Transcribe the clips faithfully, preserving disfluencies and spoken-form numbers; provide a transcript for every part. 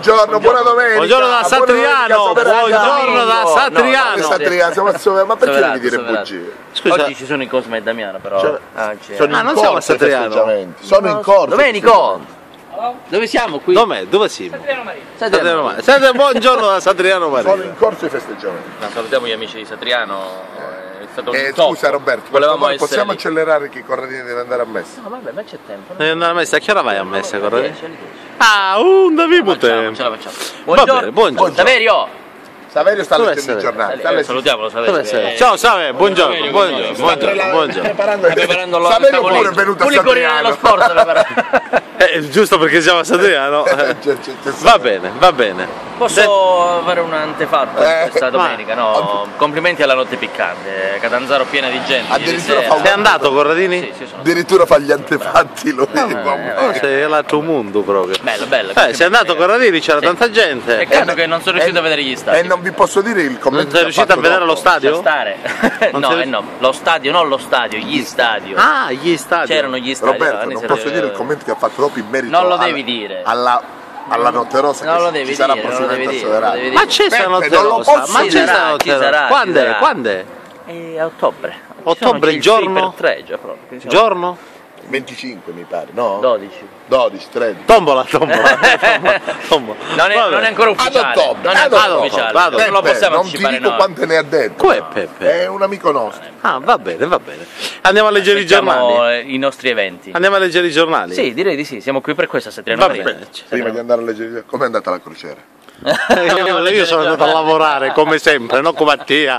buongiorno, buona domenica. Buongiorno da Satriano, buongiorno da Satriano. Satriano, ma perché devi dire bugie? Scusa. Oggi ci sono in Cosma e Damiano, però. Cioè, ah, sono ah, in non siamo a Satriano. Sono in corso. Domenico! Dove siamo qui? Dov'è? Dove siamo? Satriano Marina. Satriano Marina. Satriano, buongiorno da Satriano Marina. Sono in corso i festeggiamenti. No, salutiamo gli amici di Satriano. È stato un Eh, top. scusa Roberto, volevamo possiamo essere lì. accelerare che Corradini deve andare a messa? No, vabbè, ma c'è tempo. Devi andare a messa, a che ora vai a messa, Corradini? dieci, alle dieci. Ah, un da vivo Ce la facciamo, tempo. ce la facciamo. Va Buongiorno. bene, buongiorno. Saverio! Saverio sta Dove leggendo i sei? giornali. sta Eh, leggendo- salutiamolo, Saverio. Dove sei? Eh, Ciao Save, buongiorno, Saverio, buongiorno, sta buongiorno, buongiorno. preparando preparando lo Saverio Saverio pure è venuto a Pulicorina Satriano. dello sport prepara- Eh, giusto perché siamo a Satriano. C'è- c'è- c'è- Va bene, va bene. Posso fare un antefatto Eh, di questa domenica? ma- No, complimenti alla notte piccante, Catanzaro piena di gente. ieri Addirittura sera. fa un- Sei andato Corradini? Sì, sì, sono Addirittura fa gli antefatti lui. eh, vabbè. Oh, sei l'altro mondo proprio. bello, bello. Eh, sei andato a Corradini, c'era Sì. tanta gente. Peccato che non sono riuscito E- a vedere gli E stadi. non vi posso dire il commento. Non sei che ha riuscito a fatto vedere dopo. lo stadio? Lascia stare. Non no, sei- eh no, lo stadio, non lo stadio, gli stadio. Ah, gli stadi. C'erano gli stadi. Roberto, Giovanni, non se- posso dire il commento che ha fatto dopo in merito Non lo alla- devi dire. alla, alla notte rosa Non che lo ci devi sarà dire, non lo devi prossimamente a dire, Soverano. non lo devi Ma c'è sta Peppe, notte non lo rosa? posso Ma Chi c'è sarà? sta notte Chi rosa? sarà? Chi Quando è? sarà? Quando è? È a ottobre. Ottobre, il giorno? Per tre già proprio. quindi siamo- Giorno? venticinque mi pare, no? dodici. dodici, tredici. Tombola, tombola. tombola, tombola. Non è, Vabbè. non è ancora ufficiale. Ad ottobre, non è ad ancora ottobre. ufficiale. Vado. Non lo Peppe, possiamo non ti anticipare dico noi. quante ne ha detto. Com'è Peppe? È un amico nostro. Ah, va bene, va bene. Andiamo a leggere i Aspettiamo, giornali. eh, i nostri eventi. Andiamo a leggere i giornali. Sì, direi di sì, siamo qui per questo a Satriano Va Marina. bene. Prima di andare a leggere, com'è andata la crociera? Io, io sono andato a lavorare come sempre, non come Mattia.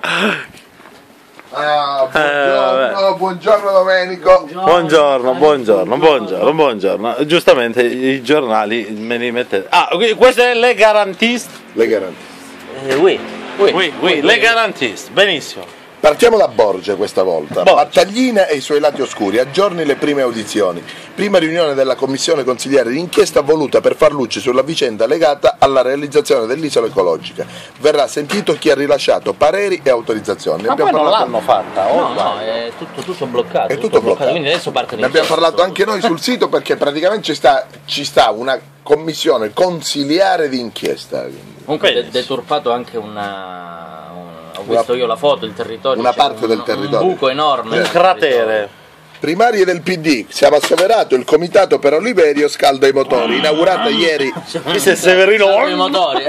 Ah, buongiorno, Eh, buongiorno Domenico. Buongiorno, buongiorno, buongiorno, buongiorno. Giustamente i giornali me li mettete. Ah, qui- queste è le garantiste. Le garanzie. Eh, oui, oui, Oui, oui, le garantiste, benissimo. Partiamo da Borgia questa volta. Borgia. Battaglina e i suoi lati oscuri, aggiorni le prime audizioni. Prima riunione della commissione consigliare d'inchiesta voluta per far luce sulla vicenda legata alla realizzazione dell'isola ecologica. Verrà sentito chi ha rilasciato pareri e autorizzazioni. Ne Ma poi abbiamo non parlato- l'hanno fatta, No, oh, no, è tutto, tutto bloccato. È tutto bloccato. Quindi adesso partono Ne i abbiamo test. parlato anche noi sul sito perché praticamente ci sta, ci sta una commissione consiliare d'inchiesta. Comunque Benissimo. è deturpato anche una, un- ho visto io la foto, il territorio. Una c'è parte un- del territorio. Un buco enorme. un nel cratere. Primarie del P D, siamo asseverato, il comitato per Oliverio scalda i motori, inaugurata ieri. Questo è Severino. territorio. I motori.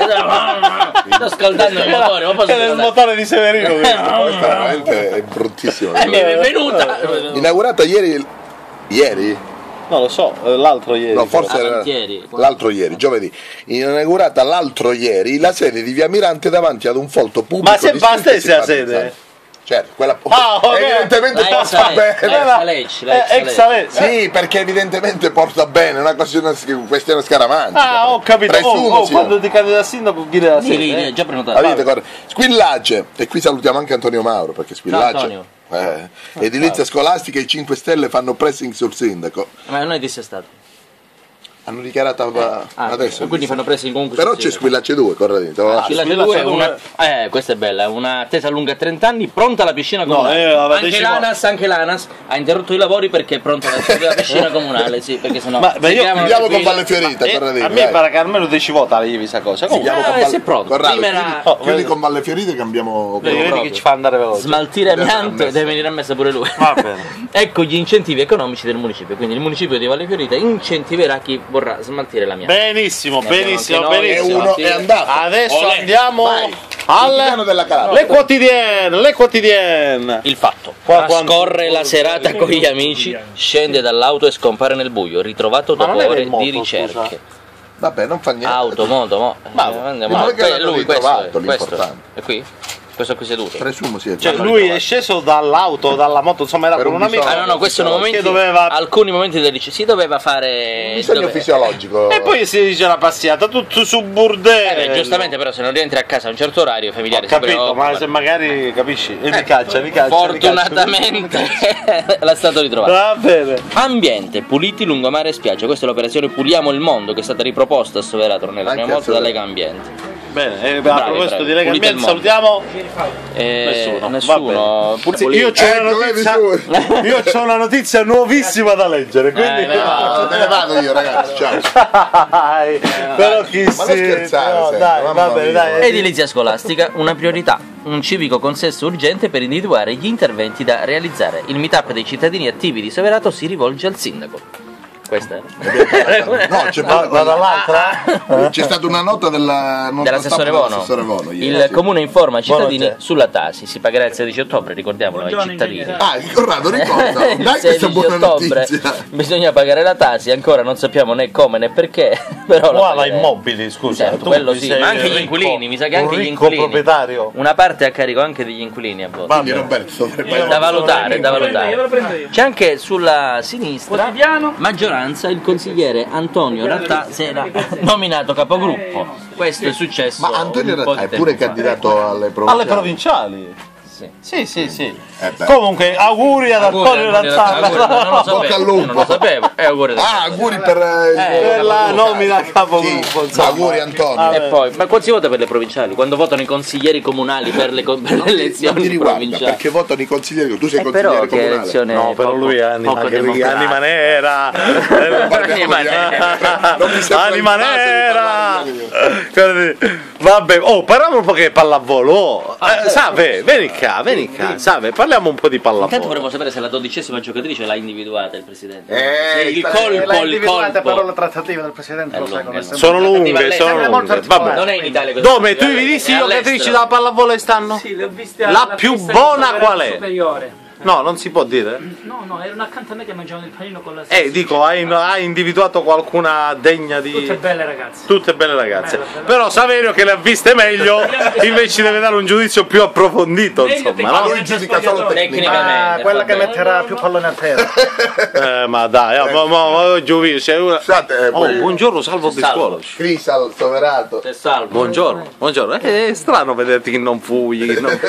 Sto scaldando i motori, ma posso È il scaldare? motore di Severino. questo. Questa veramente è bruttissimo. Eh, mi è venuta. Inaugurata ieri, ieri? Non lo so, eh, l'altro ieri. No, forse Ah, era l'altieri. l'altro ieri, giovedì. Inaugurata l'altro ieri la sede di Via Mirante davanti ad un folto pubblico. Ma se di basta iscritti essere la simpatizzanti. sede? Certo, quella Ah, ok. evidentemente La ex porta Alec, bene. la ex Alec, la ex Eh, ex Alec. Ale- Sì, perché evidentemente porta bene, è una questione, questione scaramantica. Ah, ho capito. Oh, Presumo oh, sia. quando ti candidi a sindaco chiede la Sì, sede. lì, eh. già prenotato. Avete, guarda, Squillace, e qui salutiamo anche Antonio Mauro perché Squillace. Antonio. eh, edilizia scolastica, i cinque Stelle fanno pressing sul sindaco. Ma non è dissestato. Hanno dichiarato Ah, adesso. quindi fanno pressing comunque. Però sul c'è sindaco. Squillace due, Corradini. te lo lascio. Squillace Squillace due è una, due. eh, questa è bella, è una attesa lunga trenta anni, pronta la piscina No, comunale. eh, vabbè, anche decimo- l'ANAS, anche l'ANAS ha interrotto i lavori perché è pronta la, la piscina comunale, sì, perché sennò Ma- ma si io- chiamano Andiamo le con file- Valle Fiorita, Eh, Corradini. a me dai. pare che almeno dieci volte avevi questa cosa. Comunque, Andiamo Ah, con Valle- si è pronto. Corrado, Prima chiudi, era- Oh, chiudi vedi. con Valle Fiorita che abbiamo. vedi, vedi proprio. che ci fa andare veloce. Smaltire Deve essere amianto e ammesso. deve venire a messa pure lui. Va bene. Ecco gli incentivi economici del municipio, quindi il municipio di Valle Fiorita incentiverà chi vorrà smaltire l'amianto. Benissimo, Ne abbiamo benissimo, anche noi, E benissimo. uno sì. è andato. Adesso Olè. andiamo Vai. alle Quotidiano della Calabria. le quotidienne, le quotidienne. Il fatto. Qua Trascorre quando- la serata con gli amici, scende dall'auto e scompare nel buio, ritrovato Ma dopo non era ore in moto, di ricerche. scusa. Vabbè, non fa niente. Auto, moto, mo. Ma- eh, andiamo. ma perché Eh, l'hanno lui, questo, ritrovato, è, questo l'importante. è qui? Questo qui seduto. Presumo sia. Cioè, lui è sceso dall'auto, dalla moto, insomma, era Per con un un amico. bisogno. Ah no no, questo sono momenti, Che doveva- alcuni momenti del liceo, si doveva fare... Bisogno dove- fisiologico. E poi si dice la passiata, tutto su bordello. Eh, beh, giustamente però se non rientri a casa a un certo orario i Ho familiari si capito, ma preoccupano. se magari capisci, e mi caccia, mi caccia. Fortunatamente l'è stato ritrovato. Va bene. Ambiente, puliti lungomare e spiaggia. Questa è l'operazione Puliamo il mondo che è stata riproposta a Soverato nella Anche prima a volta da Soverato. Lega Ambiente. Bene, e a Bravi, proposito bravi. di Lega Pulite il Ambiente mondo. salutiamo Eh, nessuno. nessuno. Pure Sì, Pulito. io c'ho una Ecco, notizia, vedi io c'ho una notizia nuovissima da leggere, quindi Eh, no. No, me ne vado io, ragazzi, ciao. Dai, però chi Ma si non scherzare, no, sempre, dai, mamma va bene, mia. dai. Edilizia scolastica, una priorità. Un civico consesso urgente per individuare gli interventi da realizzare. Il meetup dei cittadini attivi di Soverato si rivolge al sindaco. Questa è. No, c'è Ma, poi ma dall'altra? c'è stata una nota della nota Dell'assessore stampa Bono. dell'assessore Bono ieri, Il sì. comune informa i cittadini Buono c'è. sulla Tasi. Si pagherà il sedici ottobre, ricordiamolo ai Buongiorno, cittadini. ingegnere. Ah, il Corrado, ricorda, Il dai questa sedici buona ottobre notizia. bisogna pagare la Tasi, ancora non sappiamo né come né perché, però la Qua la pagheremo. immobili, scusa. Certo, tu quello mi sì, sei ma anche gli ricco, inquilini, mi sa che un anche gli ricco inquilini. proprietario. Una parte a carico anche degli inquilini a volte. Quindi Roberto, dovrebbe- Io- Da valutare, da Io lo prendo io, lo valutare. prendo io. C'è anche sulla sinistra Quotidiano. maggioranza il consigliere Antonio Rattà si era nominato capogruppo. Questo è successo. Ma Antonio un po' Rattà di è pure tempo fa. candidato alle provinciali. Alle provinciali. Sì. Sì, sì, sì. Eh beh. Comunque, auguri ad Auguri, Antonio auguri, auguri, non lo Razzano Bocca al sapevo, lupo. non lo sapevo. E auguri da- Ah, auguri per eh, Eh, per la nomina a Sì, capogruppo. insomma. auguri Antonio. E poi, ma quando si vota per le provinciali? Quando votano i consiglieri comunali per le, co- per le Non ti elezioni riguarda provinciali? perché votano i consiglieri, tu sei Eh, consigliere però che comunale. elezione No, però poco- lui è anima, poco anche democratica. anima nera. Parliamo Anima di- nera. Non mi sembra Anima il caso di nera. parlare di- Vabbè, oh, parliamo un po' che pallavolo. Oh. Eh, Save, vieni qua, vieni qua. Save, parliamo un po' di Intanto pallavolo. volevo sapere se la dodicesima giocatrice l'ha individuata il presidente. Eh, Sì, il sta- colpo, l'ha il individuata, però la colpo. trattativa del presidente È lo sai lunga, come è sempre. Sono lunghe, All'estero. sono Sembra molto lunghe. Vabbè. Non è in Italia questo. Dove tu hai visto È i all'estero. giocatrici da pallavolo stanno? Sì, le ho viste La alla più pista di buona Soverato qual è? Superiore. No, non si può dire. No, no, erano accanto a me che mangiavano il panino con la Eh, dico, hai, hai individuato qualcuna degna di... Tutte belle ragazze. Tutte belle ragazze. Bella, bella. Però Saverio che le ha viste meglio, invece deve dare un giudizio più approfondito, Meglio insomma, Ma no? lui giudica solo tecnico. Tecnicamente. Ah, quella che vabbè. metterà più pallone a terra. Eh, ma dai, oh, ma, ma, ma Giovino, sei una... Scusate, eh, Oh, poi- buongiorno, salvo Salvo. Biscuolo. Crisal, Soverato. Sei salvo. Buongiorno, buongiorno. Eh, È strano vederti che non fuggi. Che non...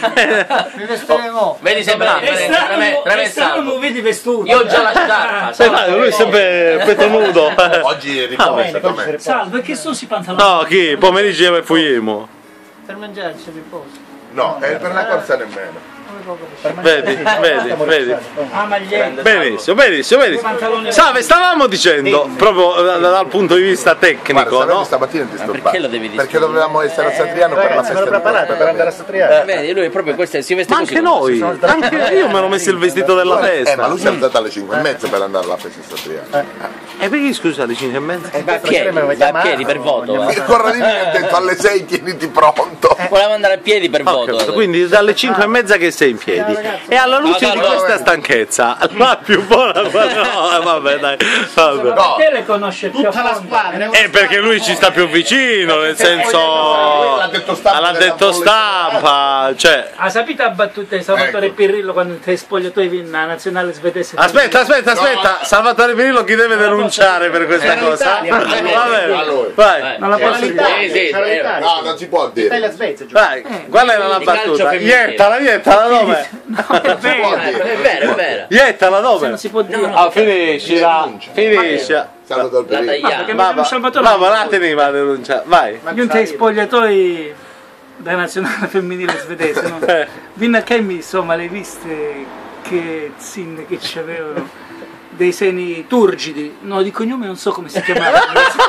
Mi vestiremo. Vedi sempre la È differenza tra me, strano, tra me è e strano salvo. muoverti vestuto. Io ho già la sciarpa. Sai, ma lui è sempre petto nudo. Oggi riposa com'è? Salvo, perché sono si pantaloni? No, chi? Pomeriggio e fuggiamo. Per mangiare c'è riposo. No, è per la corsa nemmeno. Vedi, vedi, vedi. Ah, maglietta. Benissimo, benissimo, benissimo. Salve, stavamo dicendo, proprio da- dal punto di vista Guarda, tecnico, Saverio no? stamattina ti sto perché lo devi disturbare? Perché dovevamo essere a Satriano per la Ragazzi, festa sono di preparato per andare a Satriano. Vedi, lui è proprio questo, si veste Ma così. anche noi, anche io mi ero messo il vestito della Eh, ma festa. lui si è alzato alle cinque e mezza per andare alla festa di Satriano. E perché scusa alle cinque e mezza? Va a piedi, va a piedi per voto. va. Il Corradini mi ha detto alle sei tieniti pronto. Voleva andare a piedi per Ho voto. capito, quindi dalle cinque e mezza che sei in piedi. E alla luce No, di no, no. questa stanchezza, la più buona no, eh, vabbè dai, vabbè. No. Perché le conosce più a Tutta la fondo? squadra. Eh, perché lui ci sta più vicino, nel senso L'ha detto stampa l'ha della detto bolletta. stampa, cioè Ha sapito la battuta di Salvatore Ecco. Pirrillo quando ti spogliatoi in la nazionale svedese? aspetta, aspetta, aspetta, Salvatore Pirillo chi deve denunciare per questa cosa? Va bene, vai. Non la posso Sì, dire. sì, sì, eh, No, non si può dire. Italia Svezia. Vai, qual era la Di calcio battuta? femminile. Iettala, iettala dove? È vero. eh, È vero, è vero. Iettala Non dove? si può dire. Ah, finisci la, finisci. Salvatore La Pirillo. perché tagliamo. mi Va, va, Salvatore- va, va, la teniva a denunciare, vai. Giunti ai spogliatoi da nazionale femminile svedese, no? Eh. Vino a che mi insomma le viste che zinne che c'avevano dei seni turgidi, no di cognome non so come si chiamavano.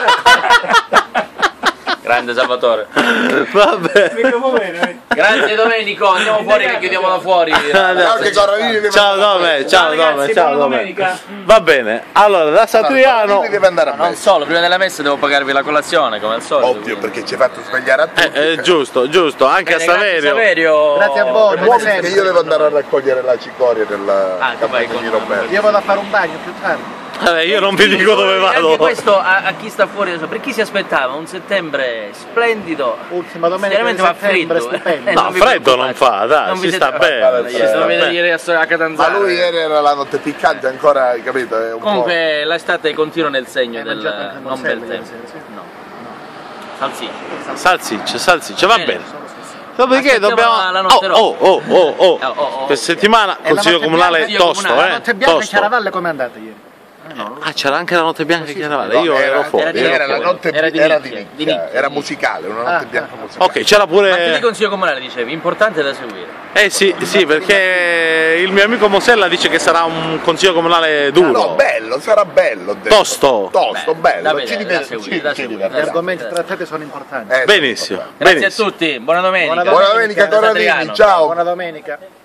Grande Salvatore. Vabbè. Mi trovo bene, eh. Grazie Domenico, andiamo fuori che chiudiamo da fuori. No, che Corradini deve Ciao andare a Dome, festa. ciao Ciao, Dome, ragazzi, ciao buona Dome. domenica. Va bene, allora da Satriano. Corradini deve andare a Non festa. solo, prima della messa devo pagarvi la colazione come al solito. Ovvio, perché ci hai fatto svegliare a tutti. Eh, eh, giusto, giusto, anche a Bene, grazie, Saverio. Saverio. Grazie a voi, E come poi che sempre. io devo andare a raccogliere la cicoria del Ah, tu vai campagna di con- Roberto. Io vado a fare un bagno più tardi. Vabbè, io non vi dico dove Anche vado. questo a, a chi sta fuori adesso, per chi si aspettava un settembre splendido. Ultima domenica Veramente di fa settembre, freddo. stupendo. eh, No, non vi freddo non preoccupate. fa, dai, Non si vi sta siete- bene. Vabbè, Ci sono vabbè. vedere ieri a a Ma Catanzaro. lui ieri era la notte piccante ancora, hai capito? È un Comunque l'estate continua nel segno Hai del mangiato anche il non bel morsello tempo. ieri sera, sì? No. Salsiccia. Salsiccia, salsiccia, va Bene. bene. Dopodiché Aspettiamo dobbiamo. la notte Oh, oh, oh, oh, oh. Oh, oh, oh. Questa settimana E la Consiglio notte Comunale bianca- tosto, comunale, La eh. notte bianca Tosto. Chiaravalle com'è andata ieri? Eh, no, non lo Ah, c'era anche la notte bianca Sì, di sì. carnevale, No, io era- ero fuori. era di ero Era la fuori. notte Era di era nicchia, di di nicchia, nicchia, era di musicale, una notte Ah, bianca ah. musicale. Ok, c'era Ma che di pure... consiglio comunale dicevi? Importante da seguire. Eh sì, sì, perché il mio amico Mosella dice che sarà un consiglio comunale duro. No, bello, sarà bello. ho detto. Tosto. Tosto, Beh, bello. da ci vedere, diverte- da seguire, ci- da ci seguire, diverte. Gli da argomenti Esatto. trattati sono importanti. Eh, Benissimo. Grazie benissimo. a tutti, buona domenica. Buona Buona domenica, Ciao. Corradini, ciao. Buona domenica.